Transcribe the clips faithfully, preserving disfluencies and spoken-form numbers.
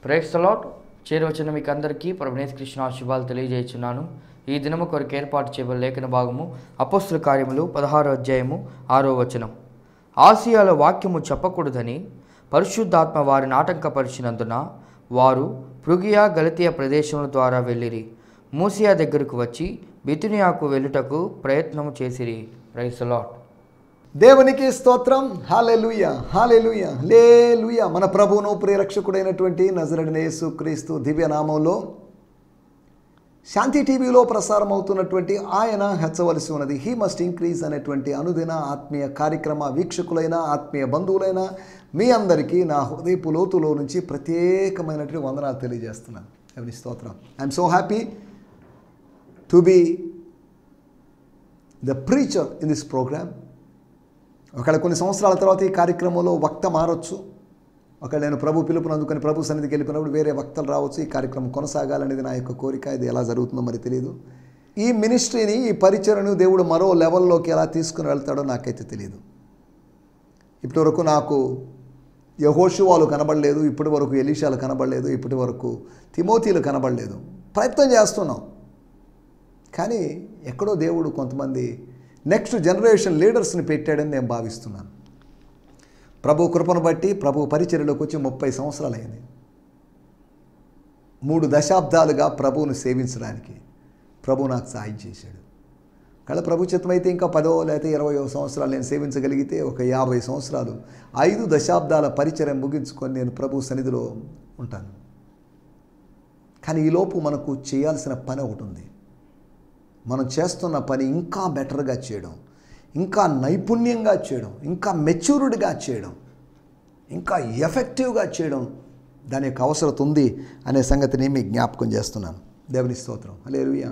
Praise the lord. చేరవచ్చిన మీకు అందరికీ ప్రభువైన యేసుక్రీస్తు శుభాలు తెలియజేస్తున్నాను. ఈ దినము కొరకు ఏర్పాటు చేయబడిన లేఖన భాగము అపోస్తలుల కార్యములు పదహారో అధ్యాయము ఆరో వచనం. ఆసియాలో వాక్యము చెప్పకూడదని పరిశుద్ధాత్మ వారిని ఆటంకపరిచినందున వారు ఫ్రుగియా గలతీయ ప్రదేశముల ద్వారా వెళ్ళిరి. మూసియా దగ్గరకు వచ్చి బితునియాకు వెళ్ళుటకు ప్రయత్నము చేసిరి. Praise the lord. దేవునికి స్తోత్రం. హల్లెలూయా, హల్లెలూయా, హల్లెలూయా. మన ప్రభువును ప్రియరక్షకుడైనటువంటి నజరేయుడైన యేసుక్రీస్తు దివ్య నామంలో శాంతి టీవీలో ప్రసారం అవుతున్నటువంటి ఆయన హెచ్చవలసి ఉన్నది, హీ మస్ట్ ఇంక్రీజ్ అనేటువంటి అనుదిన ఆత్మీయ కార్యక్రమ వీక్షకులైన ఆత్మీయ బంధువులైన మీ అందరికీ నా హృదయపు లోతులో నుంచి ప్రత్యేకమైనటువంటి వందనాలు తెలియజేస్తున్నాను. దేవుని స్తోత్రం. I'm so happy to be the preacher in this programme. ఒకవేళ కొన్ని సంవత్సరాల తర్వాత ఈ కార్యక్రమంలో వక్త మారొచ్చు. ఒకవేళ నేను ప్రభు పిలుపుని అందుకొని ప్రభు సన్నిధికి వెళ్ళిపోయినప్పుడు వేరే వక్తలు రావచ్చు. ఈ కార్యక్రమం కొనసాగాలనేది నా యొక్క కోరిక. ఇది ఎలా జరుగుతుందో మరి తెలియదు. ఈ మినిస్ట్రీని, ఈ పరిచయను దేవుడు మరో లెవెల్లోకి ఎలా తీసుకుని వెళ్తాడో నాకైతే తెలియదు. ఇప్పటి వరకు నాకు యెహోషువాలు కనబడలేదు, ఇప్పటి వరకు ఎలీషాలు కనబడలేదు, ఇప్పటి వరకు తిమోతీలు కనబడలేదు. ప్రయత్నం చేస్తున్నాం, కానీ ఎక్కడో దేవుడు కొంతమంది నెక్స్ట్ జనరేషన్ లీడర్స్ని పెట్టాడని నేను భావిస్తున్నాను. ప్రభు కృపను బట్టి ప్రభు పరిచర్యలోకి వచ్చి ముప్పై సంవత్సరాలు అయింది. మూడు దశాబ్దాలుగా ప్రభువును సేవించడానికి ప్రభు నాకు సాయం చేశాడు. కళ ప్రభు చిత్తమైతే ఇంకా పదో లేకపోతే ఇరవయో సంవత్సరాలు నేను సేవించగలిగితే ఒక యాభై సంవత్సరాలు ఐదు దశాబ్దాల పరిచర్య ముగించుకొని నేను ప్రభు సన్నిధిలో ఉంటాను. కానీ ఈలోపు మనకు చేయాల్సిన పని ఒకటి ఉంది. మనం చేస్తున్న పని ఇంకా బెటర్గా చేయడం, ఇంకా నైపుణ్యంగా చేయడం, ఇంకా మెచ్యూర్డ్గా చేయడం, ఇంకా ఎఫెక్టివ్గా చేయడం, దాని యొక్క అవసరం ఉంది అనే సంగతిని మీకు జ్ఞాపకం చేస్తున్నాను. దేవుని స్తోత్రం. హల్లెలూయా.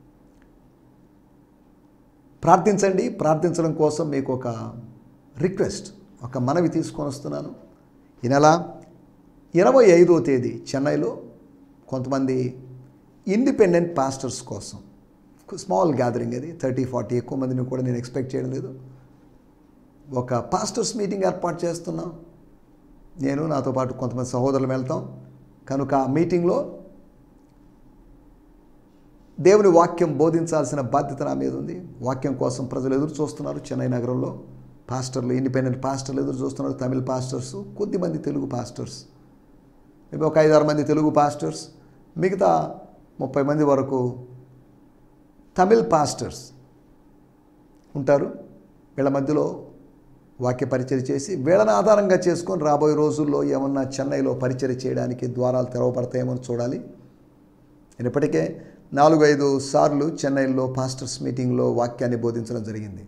ప్రార్థించండి. ప్రార్థించడం కోసం మీకు ఒక రిక్వెస్ట్, ఒక మనవి తీసుకొని వస్తున్నాను. ఈ నెల ఇరవై ఐదో తేదీ చెన్నైలో కొంతమంది ఇండిపెండెంట్ పాస్టర్స్ కోసం స్మాల్ గ్యాదరింగ్, అది థర్టీ ఫార్టీ ఎక్కువ మందిని కూడా నేను ఎక్స్పెక్ట్ చేయడం లేదు. ఒక పాస్టర్స్ మీటింగ్ ఏర్పాటు చేస్తున్నాం. నేను నాతో పాటు కొంతమంది సహోదరులు వెళ్తాం. కనుక ఆ మీటింగ్లో దేవుని వాక్యం బోధించాల్సిన బాధ్యత నా మీద ఉంది. వాక్యం కోసం ప్రజలు ఎదురు చూస్తున్నారు. చెన్నై నగరంలో పాస్టర్లు, ఇండిపెండెంట్ పాస్టర్లు ఎదురు చూస్తున్నారు. తమిళ పాస్టర్స్, కొద్దిమంది తెలుగు పాస్టర్స్, మేబీ ఒక ఐదారు మంది తెలుగు పాస్టర్స్, మిగతా ముప్పై మంది వరకు తమిళ్ పాస్టర్స్ ఉంటారు. వీళ్ళ మధ్యలో వాక్య పరిచర్య చేసి వీళ్ళని ఆధారంగా చేసుకొని రాబోయే రోజుల్లో ఏమన్నా చెన్నైలో పరిచర్య చేయడానికి ద్వారాలు తెరవబడతాయేమో చూడాలి. నేను ఇప్పటికే నాలుగు ఐదు సార్లు చెన్నైలో పాస్టర్స్ మీటింగ్లో వాక్యాన్ని బోధించడం జరిగింది.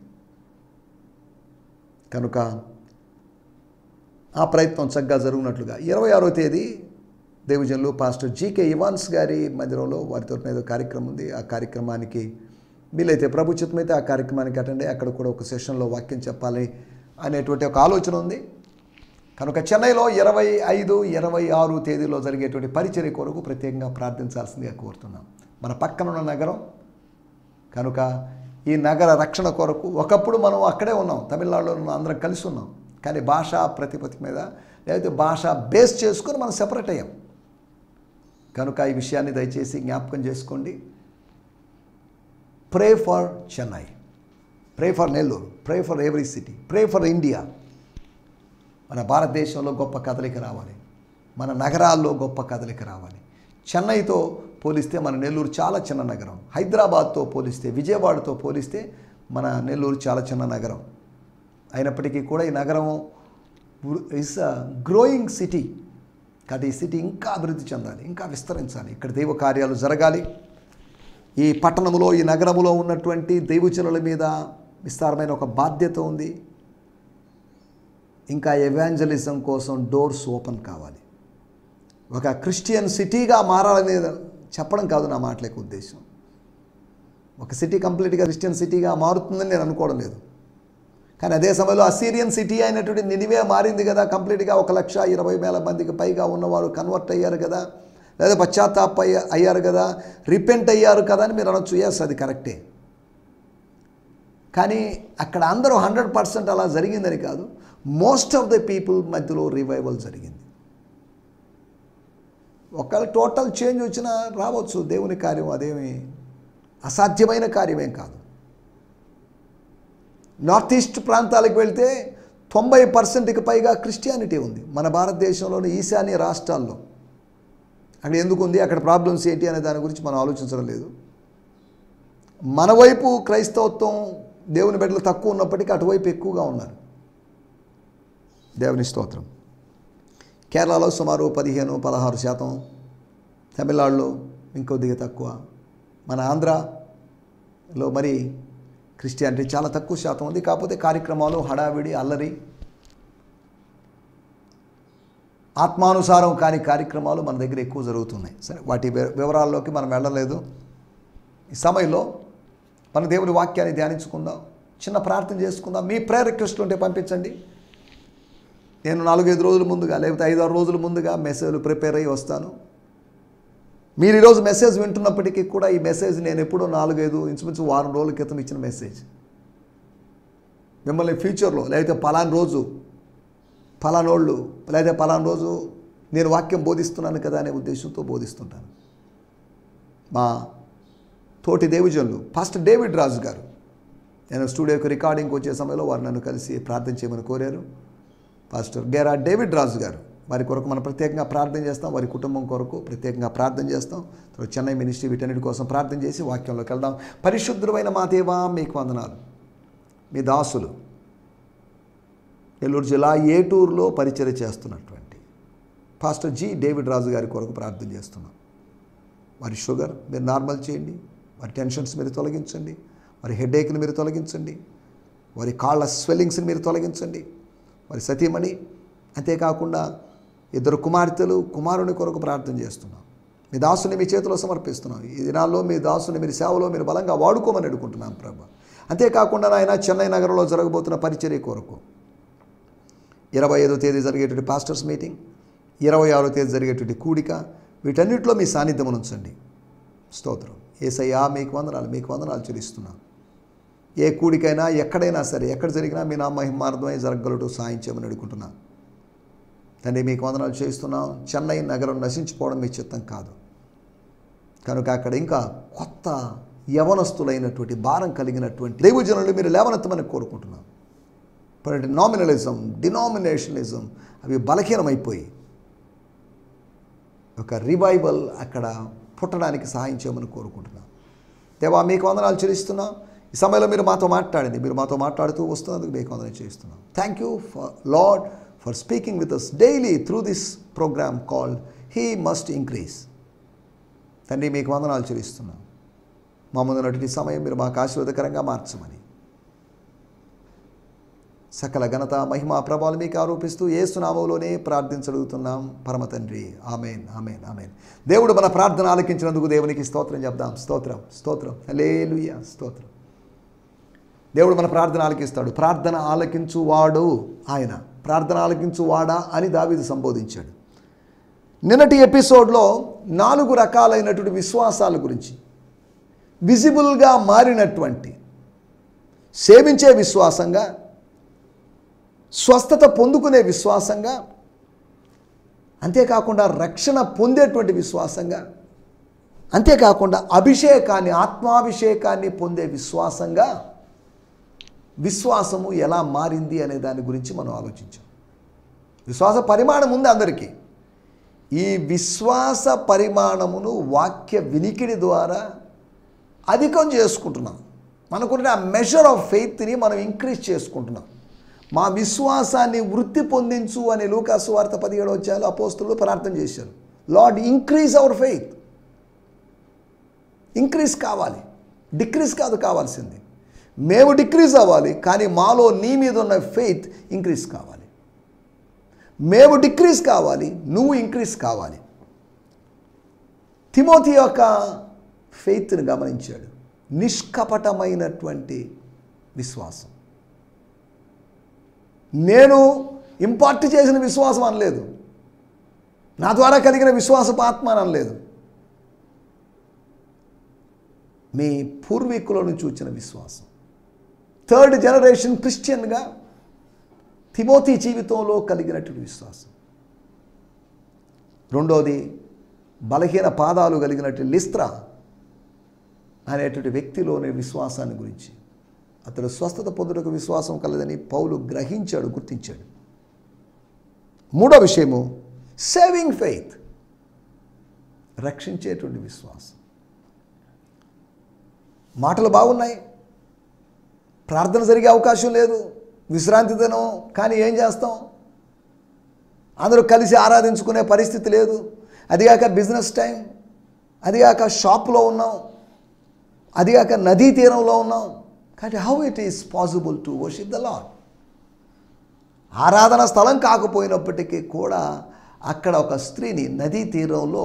కనుక ఆ ప్రయత్నం చక్కగా జరుగునట్లుగా ఇరవై ఆరో తేదీ దేవజనులు పాస్టర్ జీకే ఇవాన్స్ గారి మందిరంలో వారితో ఏదో కార్యక్రమం ఉంది. ఆ కార్యక్రమానికి వీలైతే ప్రభు చిత్తమైతే ఆ కార్యక్రమానికి అటెండ్ అయ్యి అక్కడ కూడా ఒక సెషన్లో వాక్యం చెప్పాలి అనేటువంటి ఒక ఆలోచన ఉంది. కనుక చెన్నైలో ఇరవై ఐదు ఇరవై ఆరు తేదీలో జరిగేటువంటి పరిచర్య కొరకు ప్రత్యేకంగా ప్రార్థించాల్సిందిగా కోరుతున్నాం. మన పక్కనున్న నగరం కనుక ఈ నగర రక్షణ కొరకు ఒకప్పుడు మనం అక్కడే ఉన్నాం, తమిళనాడులో ఉన్న అందరం కలిసి ఉన్నాం. కానీ భాషా ప్రతిపత్తి మీద లేకపోతే భాష బేస్ చేసుకొని మనం సెపరేట్ అయ్యాం. కనుక ఈ విషయాన్ని దయచేసి జ్ఞాపకం చేసుకోండి. Pray for Chennai, pray for Nellore, pray for every city, pray for India. మన భారతదేశంలో గొప్ప కదలిక రావాలి, మన నగరాల్లో గొప్ప కదలిక రావాలి. చెన్నైతో పోలిస్తే మన నెల్లూరు చాలా చిన్న నగరం. హైదరాబాద్తో పోలిస్తే, విజయవాడతో పోలిస్తే మన నెల్లూరు చాలా చిన్న నగరం. అయినప్పటికీ కూడా ఈ నగరం ఇస్ అ గ్రోయింగ్ సిటీ. కాబట్టి ఈ సిటీ ఇంకా అభివృద్ధి చెందాలి, ఇంకా విస్తరించాలి, ఇక్కడ దైవ కార్యాలు జరగాలి. ఈ పట్టణంలో, ఈ నగరంలో ఉన్నటువంటి దైవజనుల మీద విస్తారమైన ఒక బాధ్యత ఉంది. ఇంకా ఎవాంజలిజం కోసం డోర్స్ ఓపెన్ కావాలి. ఒక క్రిస్టియన్ సిటీగా మారాలనే చెప్పడం కాదు నా మాటల యొక్క ఉద్దేశం. ఒక సిటీ కంప్లీట్గా క్రిస్టియన్ సిటీగా మారుతుందని నేను అనుకోవడం లేదు. కానీ అదే సమయంలో అసీరియన్ సిటీ అయినటువంటి నినివే మారింది కదా కంప్లీట్గా. ఒక లక్ష ఇరవై వేల మందికి పైగా ఉన్నవారు కన్వర్ట్ అయ్యారు కదా, లేదా పశ్చాత్తాప అయ్యారు కదా, రిపెంట్ అయ్యారు కదా అని మీరు అనొచ్చు. ఎస్, అది కరెక్టే. కానీ అక్కడ అందరూ హండ్రెడ్ పర్సెంట్ అలా జరిగిందని కాదు. మోస్ట్ ఆఫ్ ద పీపుల్ మధ్యలో రివైవల్ జరిగింది. ఒకవేళ టోటల్ చేంజ్ వచ్చినా రావచ్చు. దేవుని కార్యం అదేమి అసాధ్యమైన కార్యమేం కాదు. నార్త్ ఈస్ట్ ప్రాంతాలకు వెళ్తే తొంభై పర్సెంట్కి పైగా క్రిస్టియానిటీ ఉంది. మన భారతదేశంలోని ఈశాన్య రాష్ట్రాల్లో అక్కడ ఎందుకు ఉంది, అక్కడ ప్రాబ్లమ్స్ ఏంటి అనే దాని గురించి మనం ఆలోచించడం లేదు. మన వైపు క్రైస్తవత్వం దేవుని బిడ్డలు తక్కువ ఉన్నప్పటికీ అటువైపు ఎక్కువగా ఉన్నారు. దేవుని స్తోత్రం. కేరళలో సుమారు పదిహేను పదహారు శాతం, తమిళనాడులో ఇంకొద్దిగా తక్కువ, మన ఆంధ్రాలో మరి క్రిస్టియానిటీ చాలా తక్కువ శాతం ఉంది. కాకపోతే కార్యక్రమాలు, హడావిడి, అల్లరి, ఆత్మానుసారం కాని కార్యక్రమాలు మన దగ్గర ఎక్కువ జరుగుతున్నాయి. సరే, వాటి వివరాల్లోకి మనం వెళ్ళలేదు. ఈ సమయంలో మన దేవుని వాక్యాన్ని ధ్యానించుకుందాం, చిన్న ప్రార్థన చేసుకుందాం. మీ ప్రేయర్ రిక్వెస్ట్లు ఉంటే పంపించండి. నేను నాలుగైదు రోజుల ముందుగా లేకపోతే ఐదు ఆరు రోజుల ముందుగా మెసేజ్లు ప్రిపేర్ అయ్యి వస్తాను. మీరు ఈరోజు మెసేజ్ వింటున్నప్పటికీ కూడా ఈ మెసేజ్ నేను ఎప్పుడో నాలుగైదు ఇంచుమించు వారం రోజుల క్రితం ఇచ్చిన మెసేజ్. మిమ్మల్ని ఫ్యూచర్లో లేకపోతే పలానా రోజు పలానోళ్ళు లేదా పలానా రోజు నేను వాక్యం బోధిస్తున్నాను కదా అనే ఉద్దేశంతో బోధిస్తుంటాను. మా తోటి దేవజనులు పాస్టర్ డేవిడ్ రాజు గారు, నేను స్టూడియోకి రికార్డింగ్కి వచ్చే సమయంలో వారు నన్ను కలిసి ప్రార్థన చేయమని కోరారు. పాస్టర్ గేరా డేవిడ్ రాజు గారు, వారి కొరకు మనం ప్రత్యేకంగా ప్రార్థన చేస్తాం. వారి కుటుంబం కొరకు ప్రత్యేకంగా ప్రార్థన చేస్తాం. తర్వాత చెన్నై మినిస్ట్రీ వీటన్నిటి కోసం ప్రార్థన చేసి వాక్యంలోకి వెళ్దాం. పరిశుద్ధమైన మా దేవా, మీకు వందనాలు. మీ దాసులు నెల్లూరు జిల్లా ఏటూరులో పరిచర్య చేస్తున్నటువంటి పాస్టర్ జి డేవిడ్ రాజు గారి కొరకు ప్రార్థన చేస్తున్నాం. వారి షుగర్ మీరు నార్మల్ చేయండి, వారి టెన్షన్స్ మీరు తొలగించండి, వారి హెడేక్ని మీరు తొలగించండి, వారి కాళ్ళ స్వెల్లింగ్స్ని మీరు తొలగించండి. వారి సతీమణి, అంతేకాకుండా ఇద్దరు కుమార్తెలు కుమారుని కొరకు ప్రార్థన చేస్తున్నాం. మీ దాసుని మీ చేతిలో సమర్పిస్తున్నాం. ఈ దినాల్లో మీ దాసుని మీరు సేవలో మీరు బలంగా వాడుకోమని అడుగుకుంటున్నాం ప్రభు. అంతేకాకుండా ఆయన చెన్నై నగరంలో జరగబోతున్న పరిచర్య కొరకు ఇరవై ఐదో తేదీ జరిగేటువంటి పాస్టర్స్ మీటింగ్, ఇరవై ఆరో తేదీ జరిగేటువంటి కూడిక, వీటన్నిటిలో మీ సాన్నిధ్యం ఉంచండి. స్తోత్రం. యేసయ్యా, మీకు వందనాలు, మీకు వందనాలు చెల్లిస్తున్నాం. ఏ కూడికైనా ఎక్కడైనా సరే, ఎక్కడ జరిగినా మీ నా మహిమార్థమై జరగలటూ సాయం చేయమని అడుగుకుంటున్నాను తండ్రి. మీకు వందనాలు చేస్తున్నాం. చెన్నై నగరం నశించిపోవడం మీ చిత్తం కాదు కనుక అక్కడ ఇంకా కొత్త యవనస్తులైనటువంటి భారం కలిగినటువంటి దైవజనులు మీరు లేవనెత్తమని కోరుకుంటున్నాం. బట్ నామినలిజం, డినామినేషనలిజం అవి బలహీనమైపోయి ఒక రివైవల్ అక్కడ పుట్టడానికి సహాయం చేయమని కోరుకుంటున్నాం. దేవా, మీకు వందనాలు చెల్లిస్తున్నాం. ఈ సమయంలో మీరు మాతో మాట్లాడింది, మీరు మాతో మాట్లాడుతూ వస్తున్నందుకు మీకు వందనాలు చేస్తున్నాం. Thank you for lord for speaking with us daily through this programme called he must increase. తండ్రి, మీకు వందనాలు చెల్లిస్తున్నాం. మా ముందు నటి సమయం మీరు మాకు ఆశీర్వాదకరంగా మార్చమని సకల ఘనత మహిమ ప్రభావాలు మీకు ఆరోపిస్తూ యేసు నామములోనే ప్రార్థించగలుగుతున్నాం పరమ తండ్రి. ఆమేన్, ఆమేన్, ఆమేన్. దేవుడు మన ప్రార్థన ఆలకించినందుకు దేవునికి స్తోత్రం చెప్దాం. స్తోత్రం, స్తోత్రం, హల్లెలూయా, స్తోత్రం. దేవుడు మన ప్రార్థన ఆలకిస్తాడు. ప్రార్థన ఆలకించువాడు ఆయన, ప్రార్థన ఆలకించువాడా అని దావీదు సంబోధించాడు. నిన్నటి ఎపిసోడ్లో నాలుగు రకాలైనటువంటి విశ్వాసాల గురించి, విజిబుల్గా మారినటువంటి సేవించే విశ్వాసంగా, స్వస్థత పొందుకునే విశ్వాసంగా, అంతేకాకుండా రక్షణ పొందేటువంటి విశ్వాసంగా, అంతేకాకుండా అభిషేకాన్ని, ఆత్మాభిషేకాన్ని పొందే విశ్వాసంగా విశ్వాసము ఎలా మారింది అనే దాని గురించి మనం ఆలోచించాం. విశ్వాస పరిమాణం ఉంది అందరికీ. ఈ విశ్వాస పరిమాణమును వాక్య వినికిడి ద్వారా అధికం చేసుకుంటున్నాం. మనకున్న ఆ మెజర్ ఆఫ్ ఫెయిత్ని మనం ఇంక్రీజ్ చేసుకుంటున్నాం. మా విశ్వాసాన్ని వృద్ధి పొందించు అని లూకాసు వార్త పదిహేడు అధ్యాయంలో అపోస్తులు ప్రార్థన చేశారు. Lord, increase our faith. Increase కావాలి, డిక్రీజ్ కాదు కావాల్సింది. మేము డిక్రీజ్ అవ్వాలి, కానీ మాలో నీ మీద ఉన్న ఫెయిత్ ఇంక్రీజ్ కావాలి. మేము డిక్రీజ్ కావాలి, నువ్వు ఇంక్రీజ్ కావాలి. తిమోతి యొక్క ఫెయిత్ని గమనించాడు. నిష్కపటమైనటువంటి విశ్వాసం. నేను ఇంపార్ట్ చేసిన విశ్వాసం అనలేదు, నా ద్వారా కలిగిన విశ్వాసపు ఆత్మ అని అనలేదు. మీ పూర్వీకులను చూచిన విశ్వాసం. థర్డ్ జనరేషన్ క్రిస్టియన్గా తిమోతి జీవితంలో కలిగినటువంటి విశ్వాసం. రెండోది బలహీన పాదాలు కలిగినట్టు లిస్త్రా అనేటువంటి వ్యక్తిలోని విశ్వాసాన్ని గురించి, అతడు స్వస్థత పొందుటకు విశ్వాసం కలదని పౌలు గ్రహించాడు, గుర్తించాడు. మూడో విషయము సేవింగ్ ఫెయిత్, రక్షించేటువంటి విశ్వాసం. మాటలు బాగున్నాయి, ప్రార్థన జరిగే అవకాశం లేదు, విశ్రాంతి దినం, కానీ ఏం చేస్తాం? అందరూ కలిసి ఆరాధించుకునే పరిస్థితి లేదు. అదిగాక బిజినెస్ టైం, అదిగాక షాప్లో ఉన్నాం, అదిగాక నదీ తీరంలో ఉన్నాం. కానీ how it is possible to worship the lord? ఆరాధన స్థలం కాకపోయినప్పటికీ కూడా అక్కడ ఒక స్త్రీని నదీ తీరంలో,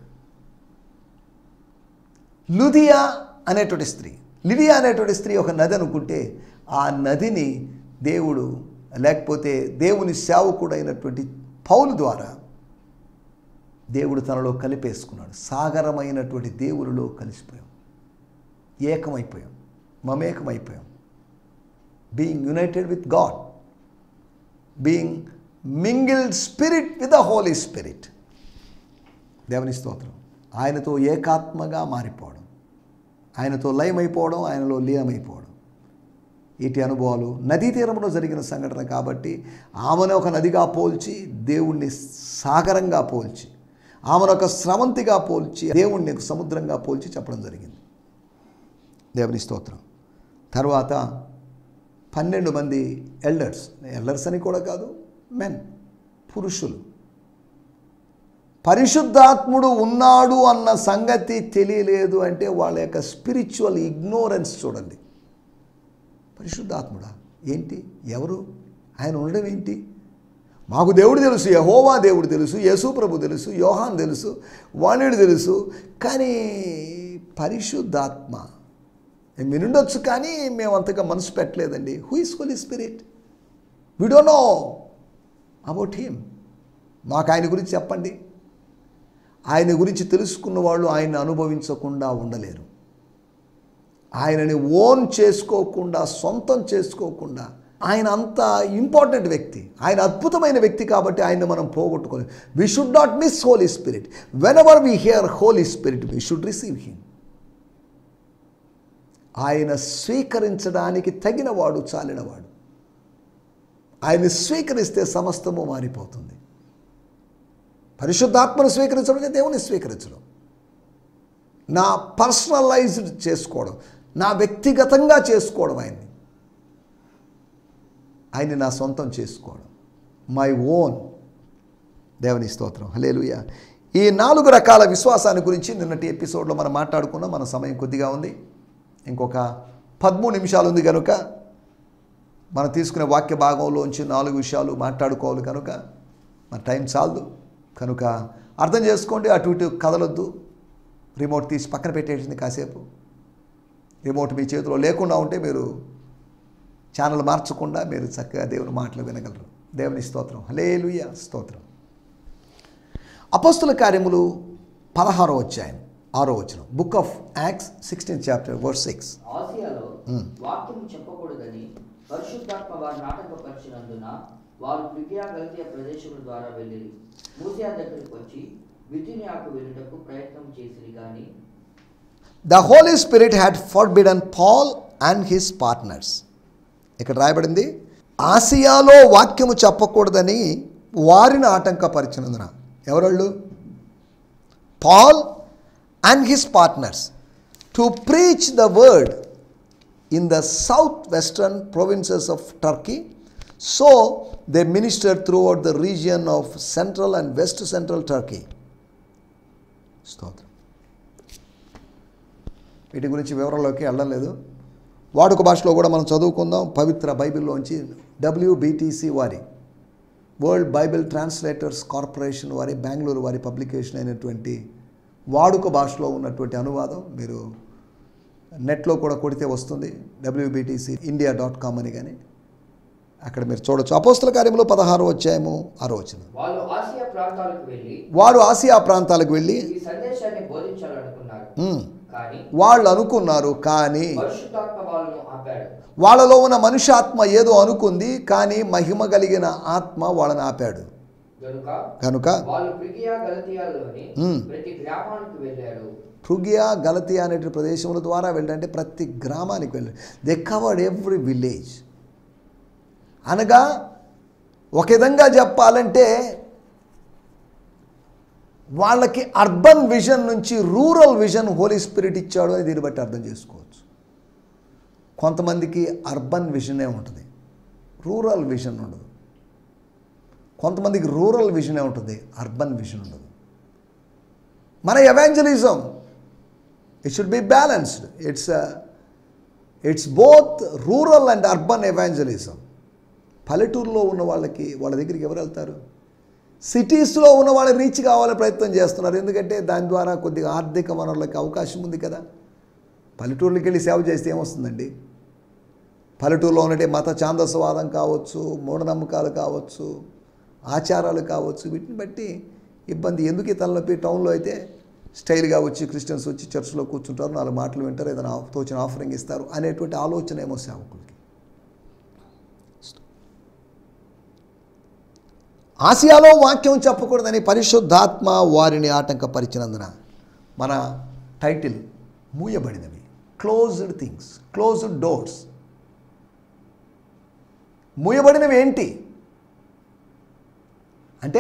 లుదియా అనేటువంటి స్త్రీ, లిడియా అనేటువంటి స్త్రీ ఒక నది అనుకుంటే, ఆ నదిని దేవుడు, లేకపోతే దేవుని సేవకుడైనటువంటి పౌలు ద్వారా దేవుడు తనలో కలిపేసుకున్నాడు. సాగరమైనటువంటి దేవునిలో కలిసిపోయాం, ఏకమైపోయాం, మమేకమైపోయాం. Being united with God, being mingled spirit with the holy spirit. దేవుని స్తోత్రం. ఆయనతో ఏకాత్మగా మారిపోవడం, ఆయనతో లయమైపోవడం, ఆయనలో లీనమైపోవడం. ఇటు అనుభవాలు నదీ తీరంలో జరిగిన సంఘటన కాబట్టి ఆమెను ఒక నదిగా పోల్చి, దేవుణ్ణి సాగరంగా పోల్చి, ఆమెను ఒక స్రవంతిగా పోల్చి, దేవుణ్ణి సముద్రంగా పోల్చి చెప్పడం జరిగింది. దేవుని స్తోత్రం. తర్వాత పన్నెండు మంది ఎల్డర్స్, ఎల్డర్స్ అని కూడా కాదు, మెన్, పురుషులు, పరిశుద్ధాత్ముడు ఉన్నాడు అన్న సంగతి తెలియలేదు అంటే వాళ్ళ యొక్క స్పిరిచువల్ ఇగ్నోరెన్స్ చూడండి. పరిశుద్ధాత్ముడా ఏంటి? ఎవరు? ఆయన ఉండడం ఏంటి? మాకు దేవుడు తెలుసు, యెహోవా దేవుడు తెలుసు, యేసు ప్రభు తెలుసు, యోహాన్ తెలుసు, వాణుడు తెలుసు, కానీ పరిశుద్ధాత్మ వినుండొచ్చు, కానీ మేము అంతగా మనసు పెట్టలేదండి. Who is holy spirit? We don't know about him. మాకు ఆయన గురించి చెప్పండి. ఆయన గురించి తెలుసుకున్న వాళ్ళు ఆయన్ని అనుభవించకుండా ఉండలేరు. ఆయనని ఓన్ చేసుకోకుండా, సొంతం చేసుకోకుండా, ఆయన అంత ఇంపార్టెంట్ వ్యక్తి, ఆయన అద్భుతమైన వ్యక్తి కాబట్టి ఆయన్ని మనం పోగొట్టుకోలేము. We should not miss holy spirit. Whenever we hear holy spirit we should receive him. ఆయన స్వీకరించడానికి తగినవాడు, చాలినవాడు. ఆయన్ని స్వీకరిస్తే సమస్తము మారిపోతుంది. పరిశుద్ధాత్మను స్వీకరించడం అంటే దేవుని స్వీకరించడం, నా పర్సనలైజ్డ్ చేసుకోవడం, నా వ్యక్తిగతంగా చేసుకోవడం, ఆయన్ని ఆయన్ని నా సొంతం చేసుకోవడం, మై ఓన్. దేవుని స్తోత్రం. హల్లెలూయా. ఈ నాలుగు రకాల విశ్వాసాన్ని గురించి నిన్నటి ఎపిసోడ్లో మనం మాట్లాడుకున్నాం. మన సమయం కొద్దిగా ఉంది, ఇంకొక పదమూడు నిమిషాలు ఉంది కనుక మనం తీసుకునే వాక్య భాగంలోంచి నాలుగు విషయాలు మాట్లాడుకోవాలి కనుక మన టైం చాలదు. కనుక అర్థం చేసుకోండి, అటు ఇటు కదలొద్దు. రిమోట్ తీసి పక్కన పెట్టేసింది కాసేపు. రిమోట్ మీ చేతిలో లేకుండా ఉంటే మీరు ఛానల్ మార్చకుండా మీరు చక్కగా దేవుని మాటలు వినగలరు. దేవుని స్తోత్రం. హల్లెలూయా. స్తోత్రం. అపోస్తుల కార్యములు పదహారో అధ్యాయం ఆరో వచనం. Book of Acts sixteen chapter verse six. ఆసియాలో వాక్యం చెప్పకూడదని పరిశుద్ధాత్మ వారిని ఆటంకపరిచినందున వారు ఫ్రిగియా గలతీయ ప్రదేశముల ద్వారా వెళ్ళి మూసియా దగ్గరికి వచ్చి బిథునియాకు వెళ్ళుటకు ప్రయత్నం చేసిరి గాని the holy spirit had forbidden Paul and his partners. ఇక్కడ రాయబడింది, ఆసియాలో వాక్యము చెప్పకూడదని వారిని ఆటంకపరిచినందున. ఎవరోళ్ళు? Paul and his partners to preach the word in the south western provinces of Turkey. So they ministered throughout the region of central and west central Turkey. స్తోత్రం. వీటి గురించి వివరాల్లోకి వెళ్ళడం లేదు. వాడుక భాషలో కూడా మనం చదువుకుందాం. పవిత్ర బైబిల్లోంచి డబ్ల్యూబిటిసి వారి, వరల్డ్ బైబిల్ ట్రాన్స్లేటర్స్ కార్పొరేషన్ వారి, బెంగళూరు వారి పబ్లికేషన్ అయినటువంటి వాడుక భాషలో ఉన్నటువంటి అనువాదం మీరు నెట్లో కూడా కొడితే వస్తుంది. డబ్ల్యూబిటిసి ఇండియా డాట్ కామ్ అని కానీ అక్కడ మీరు చూడొచ్చు. అపోస్తల కార్యములో పదహారో అధ్యాయము ఆరో వచనం. వాళ్ళు ఆసియా ప్రాంతాలకు వెళ్ళి వారు ఆసియా ప్రాంతాలకు వెళ్ళి ఈ సందేశాన్ని బోధించాలనుకున్నారు. కానీ వాళ్ళు అనుకున్నారు, కానీ పరిశుద్ధాత్మ వాళ్ళను ఆపాడు. వాళ్ళలో ఉన్న మనుష్యాత్మ ఏదో అనుకుంది, కానీ మహిమ కలిగిన ఆత్మ వాళ్ళని ఆపాడు. గనుక కనుక వాళ్ళు ఫ్రిగియా గలతియాలోని మ్. ప్రతి గ్రామానికి వెళ్ళారు. ఫ్రుగియా గలతియా అనే ప్రదేశముల ద్వారా వెళ్ళంటే ప్రతి గ్రామానికి వెళ్ళారు. They covered every village. అనగా ఒక విధంగా చెప్పాలంటే వాళ్ళకి అర్బన్ విజన్ నుంచి రూరల్ విజన్ హోలీ స్పిరిట్ ఇచ్చాడు అని దీన్ని బట్టి అర్థం చేసుకోవచ్చు. కొంతమందికి అర్బన్ విజనే ఉంటుంది, రూరల్ విజన్ ఉండదు. కొంతమందికి రూరల్ విజనే ఉంటుంది, అర్బన్ విజన్ ఉండదు. మన evangelism it should be balanced. It's it's both rural and urban evangelism. పల్లెటూరులో ఉన్న వాళ్ళకి వాళ్ళ దగ్గరికి ఎవరు వెళ్తారు? సిటీస్లో ఉన్న వాళ్ళకి రీచ్ కావాలని ప్రయత్నం చేస్తున్నారు. ఎందుకంటే దాని ద్వారా కొద్దిగా ఆర్థిక వనరులకు అవకాశం ఉంది కదా. పల్లెటూరులకు వెళ్ళి సేవ చేస్తే ఏమొస్తుందండి? పల్లెటూరులో ఉన్నట్టే మత ఛాందసవాదం కావచ్చు, మూఢనమ్మకాలు కావచ్చు, ఆచారాలు కావచ్చు, వీటిని బట్టి ఇబ్బంది. ఎందుకు ఈ తలనొప్పి? టౌన్లో అయితే స్టైల్గా వచ్చి క్రిస్టియన్స్ వచ్చి చర్చ్లో కూర్చుంటారు, నాలుగు మాటలు వింటారు, ఏదైనా తోచిన ఆఫరింగ్ ఇస్తారు అనేటువంటి ఆలోచన ఏమో సేవకులకి. ఆసియాలో వాక్యం చెప్పకూడదని పరిశుద్ధాత్మ వారిని ఆటంకపరిచినందున మన టైటిల్ మూయబడినవి, క్లోజ్డ్ థింగ్స్, క్లోజ్డ్ డోర్స్. మూయబడినవి ఏంటి అంటే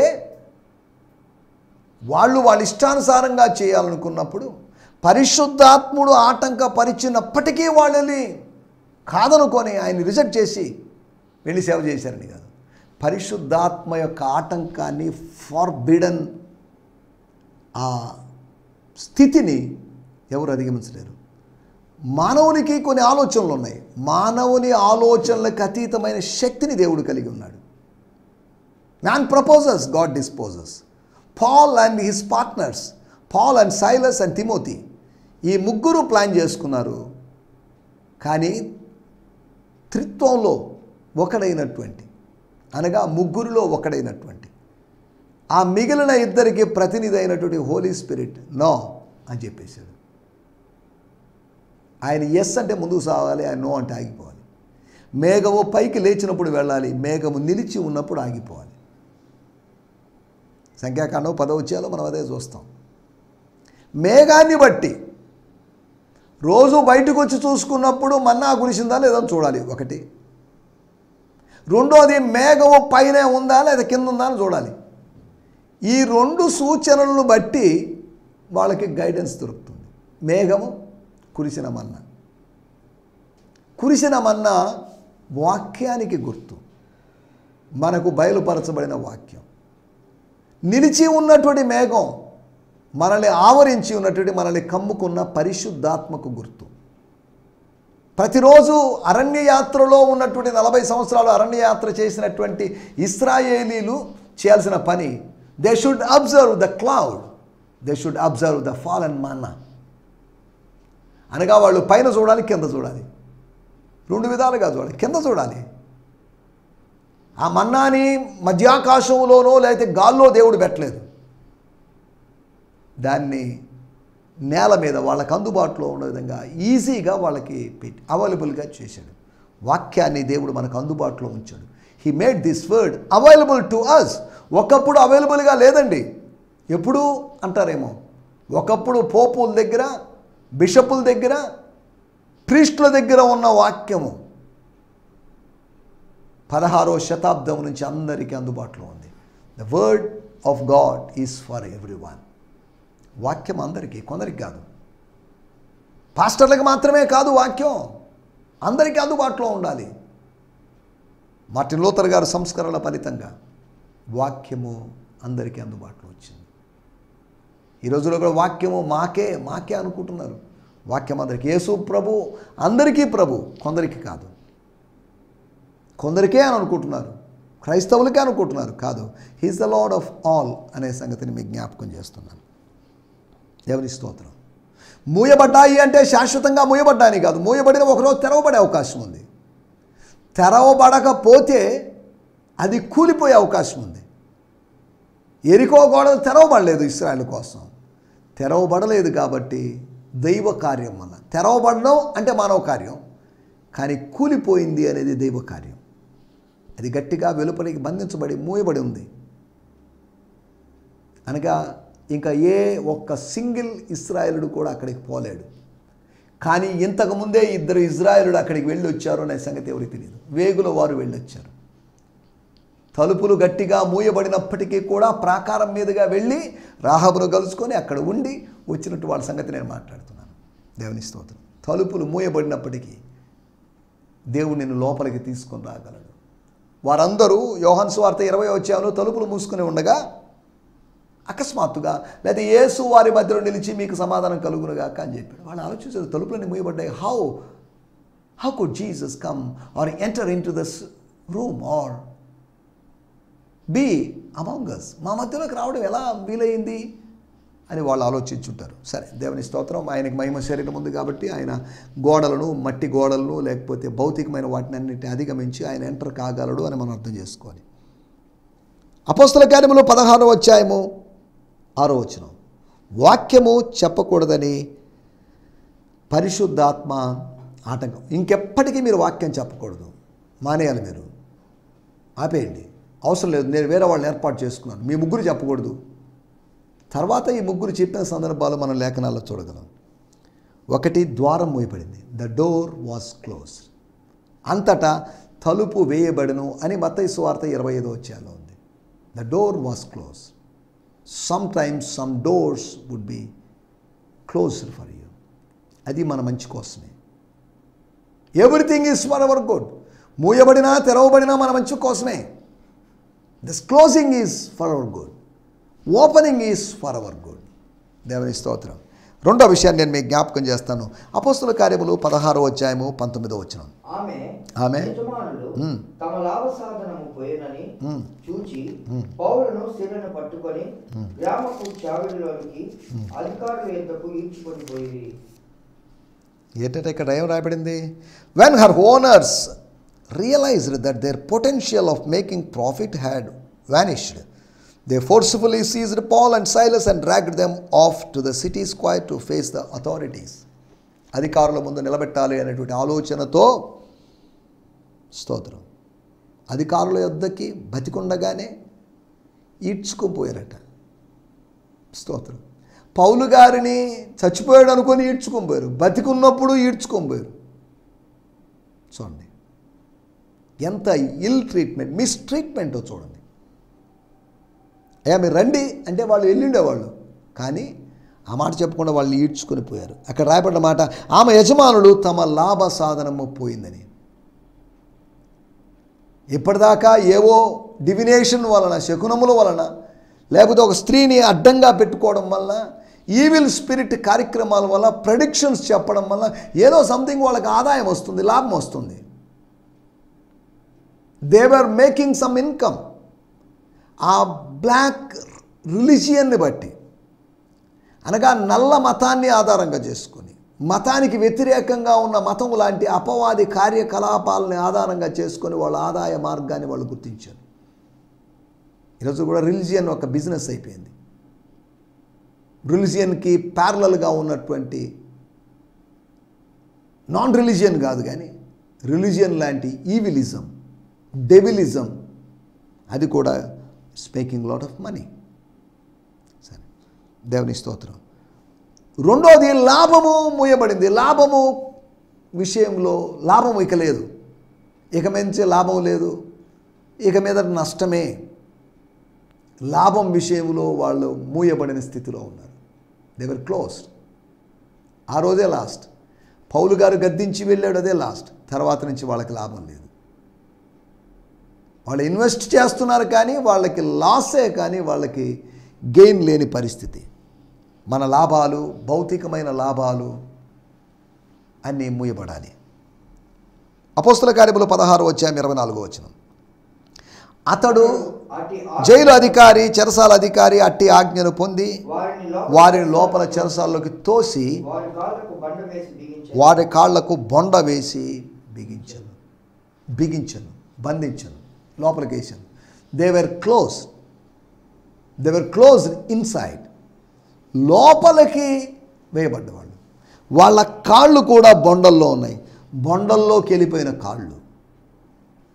వాళ్ళు వాళ్ళ ఇష్టానుసారంగా చేయాలనుకున్నప్పుడు పరిశుద్ధాత్ముడు ఆటంకపరిచినప్పటికీ వాళ్ళని కాదనుకొని ఆయన రిజెక్ట్ చేసి వెళ్ళి సేవ చేశారని కాదు. పరిశుద్ధాత్మ యొక్క ఆటంకాన్ని, ఫార్బిడన్ ఆ స్థితిని ఎవరు అధిగమించలేరు. మానవునికి కొన్ని ఆలోచనలు ఉన్నాయి. మానవుని ఆలోచనలకు అతీతమైన శక్తిని దేవుడు కలిగి ఉన్నాడు. Man proposes, God disposes. Paul and his partners, Paul and Silas and Timothy, ఈ ముగ్గురు ప్లాన్ చేసుకున్నారు. కానీ త్రిత్వంలో ఒకడైనటువంటి, అనగా ముగ్గురులో ఒకడైనటువంటి ఆ మిగిలిన ఇద్దరికి ప్రతినిధి అయినటువంటి హోలీ స్పిరిట్ నో అని చెప్పేశాడు. ఆయన ఎస్ అంటే ముందుకు సాగాలి, ఆయన నో అంటే ఆగిపోవాలి. మేఘము పైకి లేచినప్పుడు వెళ్ళాలి, మేఘము నిలిచి ఉన్నప్పుడు ఆగిపోవాలి. సంఖ్యాకాండం పదవచ్యాలో మనం అదే చూస్తాం. మేఘాన్ని బట్టి రోజు బయటకు వచ్చి చూసుకున్నప్పుడు మన్నా కురిసిందా లేదో చూడాలి ఒకటి. రెండోది మేఘము పైన ఉందా లేదా కింద ఉందా అని చూడాలి. ఈ రెండు సూచనలను బట్టి వాళ్ళకి గైడెన్స్ దొరుకుతుంది. మేఘము, కురిసిన మన్నా. కురిసిన మన్నా వాక్యానికి గుర్తు, మనకు బయలుపరచబడిన వాక్యం. నిలిచి ఉన్నటువంటి మేఘం మనల్ని ఆవరించి ఉన్నటువంటి, మనల్ని కమ్ముకున్న పరిశుద్ధాత్మకు గుర్తు. ప్రతిరోజు అరణ్య యాత్రలో ఉన్నటువంటి నలభై సంవత్సరాలు అరణ్య యాత్ర చేసినటువంటి ఇశ్రాయేలీలు చేయాల్సిన పని, they should observe the cloud, they should observe the fallen manna. అనగా వాళ్ళు పైన చూడాలి, కింద చూడాలి, రెండు విధాలుగా చూడాలి. కింద చూడాలి, ఆ మన్నాని మధ్యాకాశంలోనో లేకపోతే గాల్లో దేవుడు పెట్టలేదు, దాన్ని నేల మీద వాళ్ళకి అందుబాటులో ఉన్న విధంగా ఈజీగా వాళ్ళకి పెట్టి అవైలబుల్గా చేశాడు. వాక్యాన్ని దేవుడు మనకు అందుబాటులో ఉంచాడు. He made this word available to us. ఒకప్పుడు అవైలబుల్గా లేదండి. ఎప్పుడు అంటారేమో, ఒకప్పుడు పోపుల దగ్గర, బిషపుల దగ్గర, ప్రీస్టుల దగ్గర ఉన్న వాక్యము పదహారో శతాబ్దం నుంచి అందరికీ అందుబాటులో ఉంది. The word of God is for everyone. వాక్యం అందరికీ, కొందరికి కాదు. పాస్టర్లకు మాత్రమే కాదు వాక్యం, అందరికీ అందుబాటులో ఉండాలి. మార్టిన్ లూథర్ గారు సంస్కరణ ఫలితంగా వాక్యము అందరికీ అందుబాటులో వచ్చింది. ఈ రోజుల్లో కూడా వాక్యము మాకే మాకే అనుకుంటున్నారు. వాక్యం అందరికీ. యేసు ప్రభు అందరికీ ప్రభు, కొందరికి కాదు. కొందరికే అని అనుకుంటున్నారు, క్రైస్తవులకే అనుకుంటున్నారు. కాదు, he is the lord of all అనే సంగతిని మీకు జ్ఞాపకం చేస్తున్నాను. దేవుని స్తోత్రం. మూయబడ్డాయి అంటే శాశ్వతంగా మూయబడ్డాని కాదు, మూయబడిన ఒకరోజు తెరవబడే అవకాశం ఉంది. తెరవబడకపోతే అది కూలిపోయే అవకాశం ఉంది. ఎరికో గోడలు తెరవబడలేదు ఇశ్రాయేలు కోసం. తెరవబడలేదు కాబట్టి దైవ కార్యం వల్ల. తెరవబడడం అంటే మానవ కార్యం, కానీ కూలిపోయింది అనేది దైవ కార్యం. అది గట్టిగా వెలుపలికి బంధించబడి మూయబడి ఉంది. అనగా ఇంకా ఏ ఒక్క సింగిల్ ఇశ్రాయేలుడు కూడా అక్కడికి పోలేడు. కానీ ఇంతకుముందే ఇద్దరు ఇజ్రాయేలుడు అక్కడికి వెళ్ళి వచ్చారు అనే సంగతి ఎవరికి తెలియదు. వేగులో వారు వెళ్ళొచ్చారు. తలుపులు గట్టిగా మూయబడినప్పటికీ కూడా ప్రాకారం మీదుగా వెళ్ళి రాహాబును కలుసుకొని అక్కడ ఉండి వచ్చినట్టు వాళ్ళ సంగతి నేను మాట్లాడుతున్నాను. దేవుని స్తోత్రం. తలుపులు మూయబడినప్పటికీ దేవుడు నిన్ను లోపలికి తీసుకొని రాగలడు. వారందరూ యోహాను సువార్త ఇరవై అధ్యాయంలో తలుపులు మూసుకొని ఉండగా అకస్మాత్తుగా లేదా యేసు వారి మధ్యలో నిలిచి మీకు సమాధానం కలుగునుగాక అని చెప్పాడు. వాళ్ళు ఆలోచించారు, తలుపులన్నీ మూయబడ్డాయి. How how could Jesus come or enter into this room or be among us? మా మధ్యలోకి రావడం ఎలా వీలైంది అని వాళ్ళు ఆలోచించుంటారు. సరే, దేవుని స్తోత్రం. ఆయనకి మహిమ శరీరం ఉంది కాబట్టి ఆయన గోడలను, మట్టి గోడలను లేకపోతే భౌతికమైన వాటిని అన్నింటినీ అధిగమించి ఆయన ఎంటర్ కాగలడు అని మనం అర్థం చేసుకోవాలి. అపోస్తల కార్యములు పదహారో అధ్యాయము ఆరో వచనం, వాక్యము చెప్పకూడదని పరిశుద్ధాత్మ ఆటంకం. ఇంకెప్పటికీ మీరు వాక్యం చెప్పకూడదు, మానేయాలి, మీరు ఆపేయండి, అవసరం లేదు, నేను వేరే వాళ్ళని ఏర్పాటు చేసుకున్నాను, మీ ముగ్గురు చెప్పకూడదు. తర్వాత ఈ ముగ్గురు చెప్పిన సందర్భాలు మనం లేఖనాల్లో చూడగలం. ఒకటి, ద్వారం మూయబడింది, ద డోర్ వాస్ క్లోజ్. అంతటా తలుపు వేయబడును అని మత్తయి సువార్త ఇరవై ఐదో అధ్యాయంలో ఉంది. The door was close. Sometimes some doors would be closed for you. అది మన మంచి కోసమే. Everything is for our good. మూయబడినా తెరవబడినా మన మంచి కోసమే. This closing is for our good, opening is for our good. దేవుని స్తోత్రం. రెండో విషయాన్ని నేను మీకు జ్ఞాపకం చేస్తాను. అపోస్తల కార్యములు పదహారో అధ్యాయము పంతొమ్మిదో వచనం. ఆమె ఆమె యజమానులు తమ లాభ సాధనము పోయినని చూచి పౌలును శిలను పట్టుకొని గ్రామపు చావిడిలోనికి అధికారుల యొద్దకు ఈడ్చుకొని పోయి. ఏంటంటే ఇక్కడ ఏం రాయబడింది? When her owners realized that their potential of making profit had vanished, they forcefully seized Paul and Silas and dragged them off to the city square to face the authorities. అధికారుల ముందు నిలబెట్టాలి అనేటువంటి ఆలోచనతో, స్తోత్రం, అధికారుల యొద్దకి బతికుండగానే ఈడ్చుకుపోయారట. స్తోత్రం. పౌలు గారిని చచ్చిపోయాడు అనుకొని ఈడ్చుకొని, బతికున్నప్పుడు ఈడ్చుకొని. చూడండి ఎంత ఇల్ ట్రీట్మెంట్, మిస్ ట్రీట్మెంటో చూడండి. అయ్యా మీరు రండి అంటే వాళ్ళు వెళ్ళిండేవాళ్ళు, కానీ ఆ మాట చెప్పకుండా వాళ్ళు ఈడ్చుకొని పోయారు. అక్కడ రాయబడిన మాట, ఆమె యజమానులు తమ లాభ సాధనము పోయిందని. ఇప్పటిదాకా ఏవో డివినేషన్ వలన, శకునముల వలన, లేకపోతే ఒక స్త్రీని అడ్డంగా పెట్టుకోవడం వల్ల, ఈవిల్ స్పిరిట్ కార్యక్రమాల వల్ల, ప్రెడిక్షన్స్ చెప్పడం వల్ల ఏదో సంథింగ్ వాళ్ళకి ఆదాయం వస్తుంది, లాభం వస్తుంది. They were making some income. ఆ బ్లాక్ రిలీజియన్ని బట్టి, అనగా నల్ల మతాన్ని ఆధారంగా చేసుకొని, మతానికి వ్యతిరేకంగా ఉన్న మతం లాంటి అపవాది కార్యకలాపాలని ఆధారంగా చేసుకొని వాళ్ళ ఆదాయ మార్గాన్ని వాళ్ళు గుర్తించారు. ఈరోజు కూడా రిలీజియన్ ఒక బిజినెస్ అయిపోయింది. రిలీజియన్కి ప్యారలల్గా ఉన్నటువంటి, నాన్ రిలీజియన్ కాదు కానీ రిలీజియన్ లాంటి ఈవిలిజం, డెవిలిజం, అది కూడా స్పేకింగ్ లాట్ ఆఫ్ మనీ. సరే, దేవుని స్తోత్రం. రెండోది, లాభము మూయబడింది. లాభము విషయంలో లాభం ఇక లేదు, ఇక మించే లాభం లేదు, ఇక మీద నష్టమే. లాభం విషయంలో వాళ్ళు మూయబడిన స్థితిలో ఉన్నారు. They were closed. ఆ రోజే లాస్ట్. పౌలు గారు గద్దించి వెళ్ళాడు, అదే లాస్ట్. తర్వాత నుంచి వాళ్ళకి లాభం లేదు. వాళ్ళు ఇన్వెస్ట్ చేస్తున్నారు కానీ వాళ్ళకి లాసే, కానీ వాళ్ళకి గెయిన్ లేని పరిస్థితి. మన లాభాలు, భౌతికమైన లాభాలు అన్నీ మూయబడాలి. అపోస్తల కార్యములు పదహారు అధ్యాయం ఇరవై నాలుగో వచనం, అతడు జైలు అధికారి, చెరసాల అధికారి అట్టి ఆజ్ఞను పొంది వారిని లోపల చెరసాల్లోకి తోసి వారి కాళ్లకు బొండ వేసి బిగించను బిగించను బంధించను లోపలికి వేసాను. They were close they were closed inside. లోపలికి వేయబడ్డవాళ్ళు. వాళ్ళ కాళ్ళు కూడా బొండల్లో ఉన్నాయి. బొండల్లోకి వెళ్ళిపోయిన కాళ్ళు.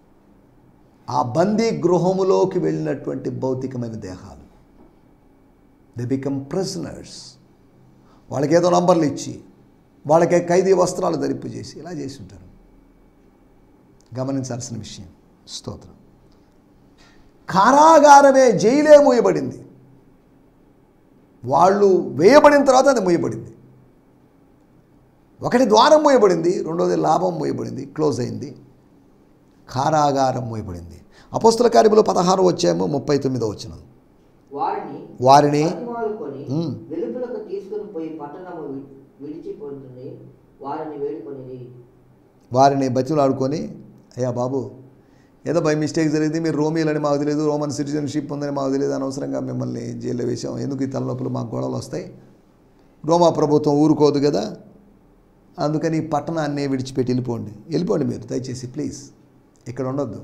ఆ బందీ గృహములోకి వెళ్ళినటువంటి భౌతికమైన దేహాలు. They become prisoners. వాళ్ళకి ఏదో నంబర్లు ఇచ్చి వాళ్ళకే ఖైదీ వస్త్రాలు ధరింపు చేసి ఇలా చేసి ఉంటారు. గమనించాల్సిన విషయం. స్తోత్రం. కారాగారమే, జైలే మూయబడింది. వాళ్ళు వేయబడిన తర్వాత అది మూయబడింది. ఒకటి ద్వారం మూయబడింది, రెండోది లాభం మూయబడింది, క్లోజ్ అయింది. కారాగారం మూయబడింది. అపోస్తల కార్యములు పదహారు వచ్చాము ముప్పై తొమ్మిదో వచ్చిన వారిని వారిని ఉమ్, వెలుపలకు తీసుకుని పోయి పట్టణము విడిచిపోతుంది వారిని వేడుకొని వారిని బతిలాడుకొని, అయ్యా బాబు ఏదో బై మిస్టేక్ జరిగింది, మీరు రోమియోలని మాకు తెలియదు, రోమన్ సిటిజన్షిప్ ఉందని మాకు తెలియదు, అనవసరంగా మిమ్మల్ని జైల్లో వేసాం, ఎందుకు ఈ తలనొప్పులు మాకు గొడవలు వస్తాయి, రోమా ప్రభుత్వం ఊరుకోదు కదా, అందుకని ఈ పట్టణాన్ని విడిచిపెట్టి వెళ్ళిపోండి వెళ్ళిపోండి మీరు దయచేసి ప్లీజ్ ఇక్కడ ఉండొద్దు.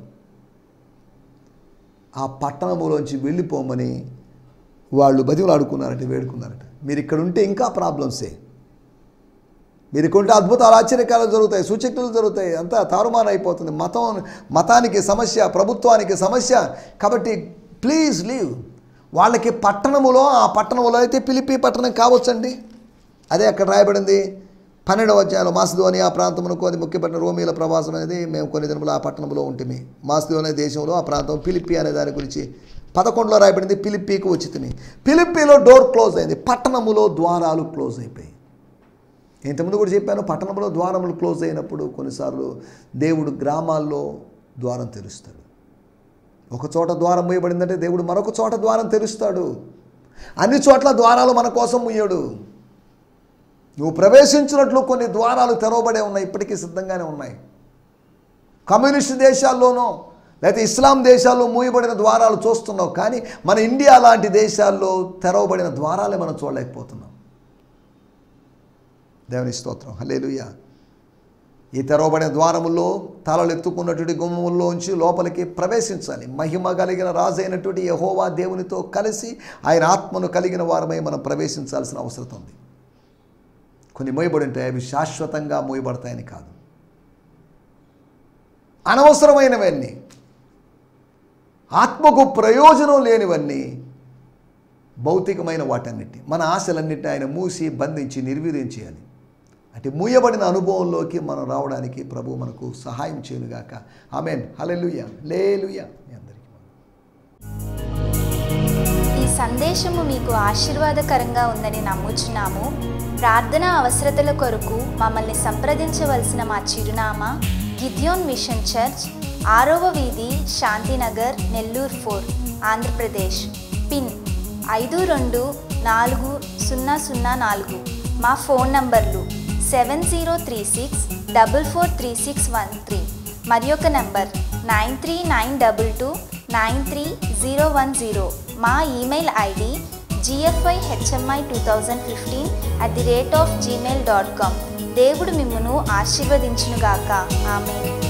ఆ పట్టణంలోంచి వెళ్ళిపోమని వాళ్ళు బతిలాడుకున్నారట, వేడుకున్నారట. మీరు ఇక్కడ ఉంటే ఇంకా ప్రాబ్లమ్సే. మీరు ఇక్కడ ఉంటే అద్భుతాలు ఆశ్చర్యకాలు జరుగుతాయి, సూచక్తులు జరుగుతాయి, అంతా తారుమారు అయిపోతుంది. మతం మతానికి సమస్య, ప్రభుత్వానికి సమస్య. కాబట్టి ప్లీజ్ లీవ్. వాళ్ళకి పట్టణములో, ఆ పట్టణంలో అయితే ఫిలిప్పీ పట్టణం కావచ్చండి, అదే అక్కడ రాయబడింది పన్నెండవ అధ్యాయంలో. మాసిదోనియా ప్రాంతమునకు అది ముఖ్యపట్టిన రోమీల ప్రవాసం అనేది మేము కొన్ని దినములు ఆ పట్టణంలో ఉంటుంది. మాసిదోనియా దేశంలో ఆ ప్రాంతం ఫిలిప్పీ అనే దాని గురించి పదకొండులో రాయబడింది. ఫిలిప్పీకి వచ్చింది. ఫిలిప్పీలో డోర్ క్లోజ్ అయింది, పట్టణములో ద్వారాలు క్లోజ్ అయిపోయాయి. ఇంతకుముందు కూడా చెప్పాను, పట్టణంలో ద్వారములు క్లోజ్ అయినప్పుడు కొన్నిసార్లు దేవుడు గ్రామాల్లో ద్వారం తెరుస్తాడు. ఒక చోట ద్వారం మూయబడిందంటే దేవుడు మరొక చోట ద్వారం తెరుస్తాడు. అన్ని చోట్ల ద్వారాలు మన కోసం ముయ్యడు. నువ్వు ప్రవేశించినట్లు కొన్ని ద్వారాలు తెరవబడే ఉన్నాయి, ఇప్పటికీ సిద్ధంగానే ఉన్నాయి. కమ్యూనిస్ట్ దేశాల్లోనో లేకపోతే ఇస్లాం దేశాల్లో మూయబడిన ద్వారాలు చూస్తున్నావు, కానీ మన ఇండియా లాంటి దేశాల్లో తెరవబడిన ద్వారాలే మనం చూడలేకపోతున్నాం. దేవుని స్తోత్రం, హల్లెలూయా. ఈ తెరవబడిన ద్వారముల్లో తలలు ఎత్తుకున్నటువంటి గుమ్మముల్లోంచి లోపలికి ప్రవేశించాలి. మహిమ కలిగిన రాజు అయినటువంటి యెహోవా దేవునితో కలిసి ఆయన ఆత్మను కలిగిన వారమై మనం ప్రవేశించాల్సిన అవసరం ఉంది. కొన్ని మూయబడి ఉంటాయి, అవి శాశ్వతంగా మూయబడతాయని కాదు. అనవసరమైనవన్నీ, ఆత్మకు ప్రయోజనం లేనివన్నీ, భౌతికమైన వాటన్నిటి, మన ఆశలన్నిటిని ఆయన మూసి బంధించి నిర్వీర్యం చేయాలి. అంటే మూయబడిన అనుభవంలోకి మనం రావడానికి ప్రభు మనకు సహాయం చేయనుగాక. ఆమేన్, హల్లెలూయా, హల్లెలూయా. మీ అందరికీ ఈ సందేశము మీకు ఆశీర్వాదకరంగా ఉందని నమ్ముచున్నాము. ప్రార్థనా అవసరతల కొరకు మమ్మల్ని సంప్రదించవలసిన మా చిరునామా గిద్యోన్ మిషన్ చర్చ్, ఆరవ వీధి, శాంతినగర్, నెల్లూరు ఫోర్, ఆంధ్రప్రదేశ్. పిన్ ఐదు రెండు నాలుగు సున్నా సున్నా నాలుగు. మా ఫోన్ నంబర్లు seven zero three six double four three six one three. మరి ఒక number nine three nine double two nine three zero one zero. మా email ID GFI HMI two thousand fifteen at the rate of Gmail dot com. దేవుడు మిమ్మును ఆశీర్వదించునుగాక. ఆమేన్.